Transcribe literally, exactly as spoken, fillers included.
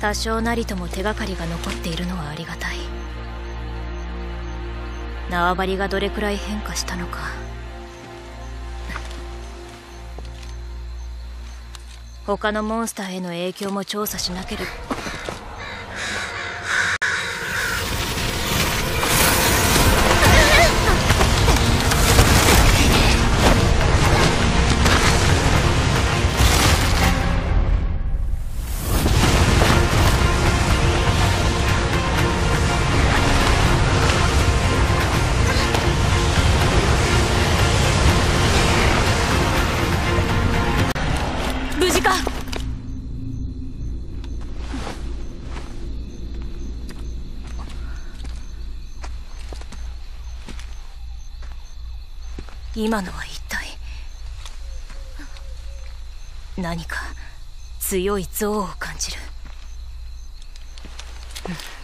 多少なりとも手がかりが残っているのはありがたい。縄張りがどれくらい変化したのか。他のモンスターへの影響も調査しなければ。無事か。今のは一体何か強い憎悪を感じる。うん